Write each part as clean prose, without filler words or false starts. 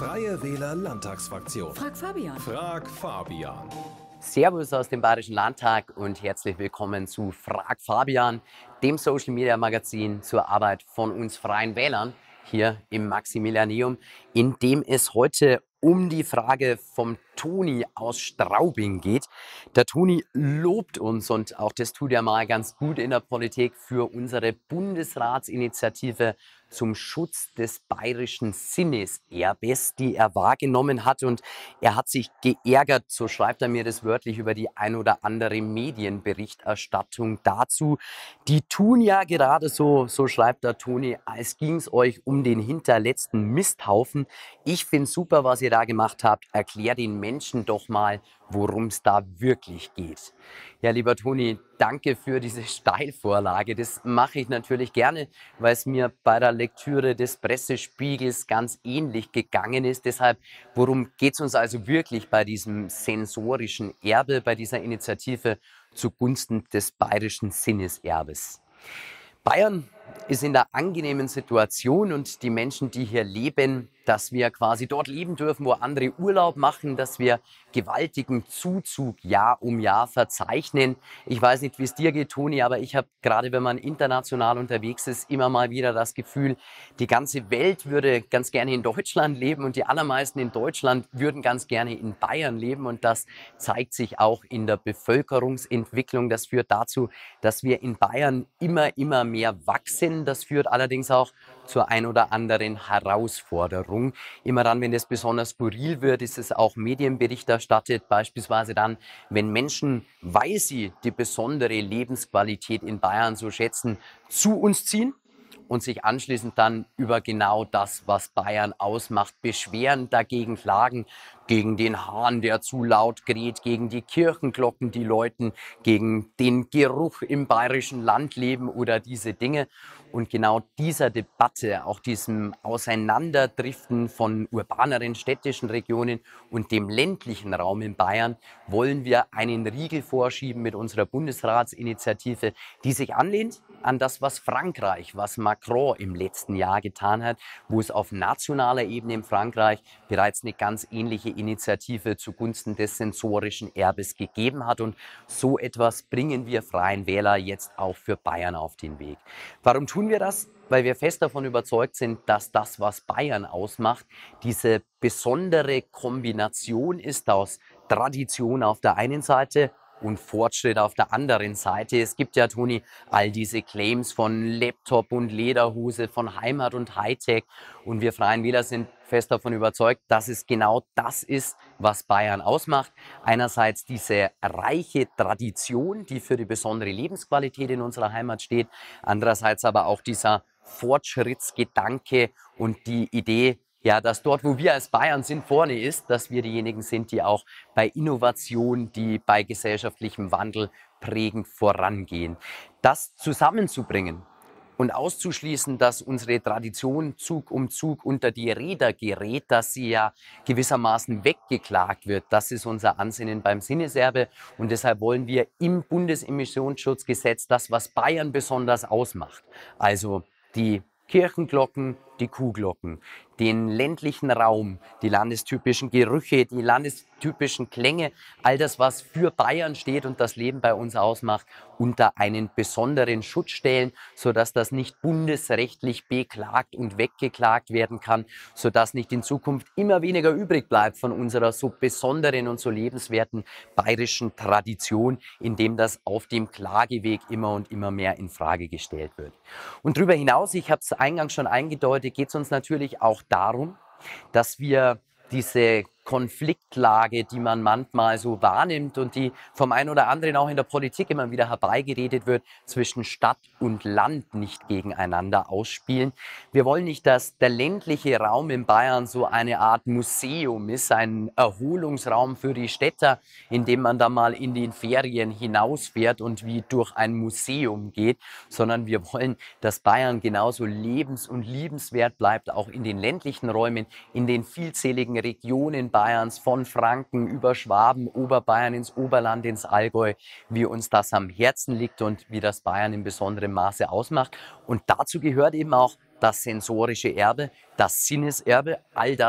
Freie Wähler Landtagsfraktion. Frag Fabian. Frag Fabian. Servus aus dem Bayerischen Landtag und herzlich willkommen zu Frag Fabian, dem Social Media Magazin zur Arbeit von uns Freien Wählern hier im Maximilianeum, in dem es heute um die Frage vom Toni aus Straubing geht. Der Toni lobt uns, und auch das tut er mal ganz gut in der Politik, für unsere Bundesratsinitiative zum Schutz des bayerischen Sinneserbes, die er wahrgenommen hat. Und er hat sich geärgert, so schreibt er mir das wörtlich, über die ein oder andere Medienberichterstattung dazu. Die tun ja gerade so schreibt der Toni, als ging es euch um den hinterletzten Misthaufen. Ich finde super, was ihr da gemacht habt. Erklär den Menschen doch mal, worum es da wirklich geht. Ja, lieber Toni, danke für diese Steilvorlage. Das mache ich natürlich gerne, weil es mir bei der Lektüre des Pressespiegels ganz ähnlich gegangen ist. Deshalb, worum geht es uns also wirklich bei diesem sensorischen Erbe, bei dieser Initiative zugunsten des bayerischen Sinneserbes? Bayern ist in der angenehmen Situation, und die Menschen, die hier leben, dass wir quasi dort leben dürfen, wo andere Urlaub machen, dass wir gewaltigen Zuzug Jahr um Jahr verzeichnen. Ich weiß nicht, wie es dir geht, Toni, aber ich habe gerade, wenn man international unterwegs ist, immer mal wieder das Gefühl, die ganze Welt würde ganz gerne in Deutschland leben und die allermeisten in Deutschland würden ganz gerne in Bayern leben, und das zeigt sich auch in der Bevölkerungsentwicklung. Das führt dazu, dass wir in Bayern immer mehr wachsen. Das führt allerdings auch zur ein oder anderen Herausforderung. Immer dann, wenn es besonders skurril wird, ist es auch Medienbericht erstattet, beispielsweise dann, wenn Menschen, weil sie die besondere Lebensqualität in Bayern so schätzen, zu uns ziehen und sich anschließend dann über genau das, was Bayern ausmacht, beschweren, dagegen klagen, gegen den Hahn, der zu laut kräht, gegen die Kirchenglocken, die läuten, gegen den Geruch im bayerischen Landleben oder diese Dinge. Und genau dieser Debatte, auch diesem Auseinanderdriften von urbaneren städtischen Regionen und dem ländlichen Raum in Bayern, wollen wir einen Riegel vorschieben mit unserer Bundesratsinitiative, die sich anlehnt an das, was Frankreich, was Macron im letzten Jahr getan hat, wo es auf nationaler Ebene in Frankreich bereits eine ganz ähnliche Initiative zugunsten des sensorischen Erbes gegeben hat. Und so etwas bringen wir Freien Wähler jetzt auch für Bayern auf den Weg. Warum tun wir das? Weil wir fest davon überzeugt sind, dass das, was Bayern ausmacht, diese besondere Kombination ist aus Tradition auf der einen Seite und Fortschritt auf der anderen Seite. Es gibt ja, Toni, all diese Claims von Laptop und Lederhose, von Heimat und Hightech. Und wir Freien Wähler sind fest davon überzeugt, dass es genau das ist, was Bayern ausmacht. Einerseits diese reiche Tradition, die für die besondere Lebensqualität in unserer Heimat steht. Andererseits aber auch dieser Fortschrittsgedanke und die Idee, ja, dass dort, wo wir als Bayern sind, vorne ist, dass wir diejenigen sind, die auch bei Innovation, die bei gesellschaftlichem Wandel prägend vorangehen. Das zusammenzubringen und auszuschließen, dass unsere Tradition Zug um Zug unter die Räder gerät, dass sie ja gewissermaßen weggeklagt wird, das ist unser Ansinnen beim Sinneserbe. Und deshalb wollen wir im Bundesemissionsschutzgesetz das, was Bayern besonders ausmacht, also die Kirchenglocken, die Kuhglocken, den ländlichen Raum, die landestypischen Gerüche, die landestypischen Klänge, all das, was für Bayern steht und das Leben bei uns ausmacht, unter einen besonderen Schutz stellen, sodass das nicht bundesrechtlich beklagt und weggeklagt werden kann, sodass nicht in Zukunft immer weniger übrig bleibt von unserer so besonderen und so lebenswerten bayerischen Tradition, indem das auf dem Klageweg immer und immer mehr in Frage gestellt wird. Und darüber hinaus, ich habe es eingangs schon eingedeutet, geht es uns natürlich auch darum, dass wir diese Konfliktlage, die man manchmal so wahrnimmt und die vom einen oder anderen auch in der Politik immer wieder herbeigeredet wird, zwischen Stadt und Land nicht gegeneinander ausspielen. Wir wollen nicht, dass der ländliche Raum in Bayern so eine Art Museum ist, ein Erholungsraum für die Städter, in dem man da mal in den Ferien hinausfährt und wie durch ein Museum geht, sondern wir wollen, dass Bayern genauso lebens- und liebenswert bleibt, auch in den ländlichen Räumen, in den vielzähligen Regionen Bayerns, von Franken über Schwaben, Oberbayern ins Oberland, ins Allgäu, wie uns das am Herzen liegt und wie das Bayern in besonderem Maße ausmacht. Und dazu gehört eben auch das sensorische Erbe, das Sinneserbe, all das,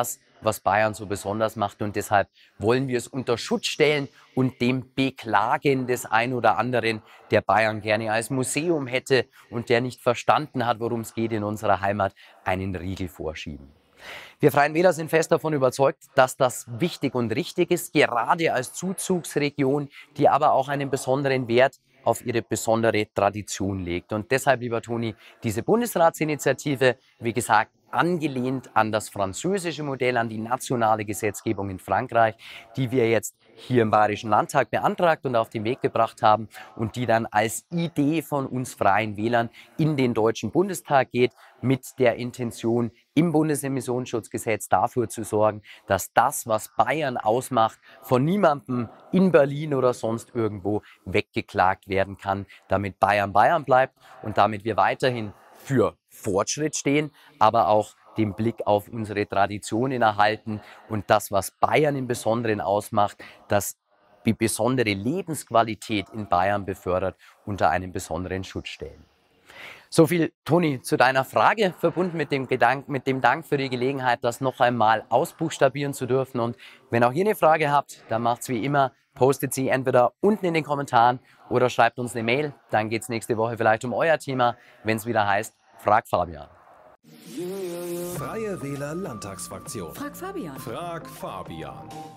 was Bayern so besonders macht. Und deshalb wollen wir es unter Schutz stellen und dem Beklagen des ein oder anderen, der Bayern gerne als Museum hätte und der nicht verstanden hat, worum es geht in unserer Heimat, einen Riegel vorschieben. Wir Freien Wähler sind fest davon überzeugt, dass das wichtig und richtig ist, gerade als Zuzugsregion, die aber auch einen besonderen Wert auf ihre besondere Tradition legt. Und deshalb, lieber Toni, diese Bundesratsinitiative, wie gesagt, angelehnt an das französische Modell, an die nationale Gesetzgebung in Frankreich, die wir jetzt hier im Bayerischen Landtag beantragt und auf den Weg gebracht haben und die dann als Idee von uns Freien Wählern in den Deutschen Bundestag geht, mit der Intention, im Bundesemissionsschutzgesetz dafür zu sorgen, dass das, was Bayern ausmacht, von niemandem in Berlin oder sonst irgendwo weggeklagt werden kann, damit Bayern Bayern bleibt und damit wir weiterhin für Fortschritt stehen, aber auch den Blick auf unsere Traditionen erhalten und das, was Bayern im Besonderen ausmacht, dass die besondere Lebensqualität in Bayern befördert, unter einen besonderen Schutz stellen. So viel, Toni, zu deiner Frage, verbunden mit dem Dank für die Gelegenheit, das noch einmal ausbuchstabieren zu dürfen. Und wenn auch ihr eine Frage habt, dann macht's wie immer, postet sie entweder unten in den Kommentaren oder schreibt uns eine Mail. Dann geht's nächste Woche vielleicht um euer Thema, wenn es wieder heißt, Frag Fabian. Freie Wähler Landtagsfraktion. Frag Fabian. Frag Fabian.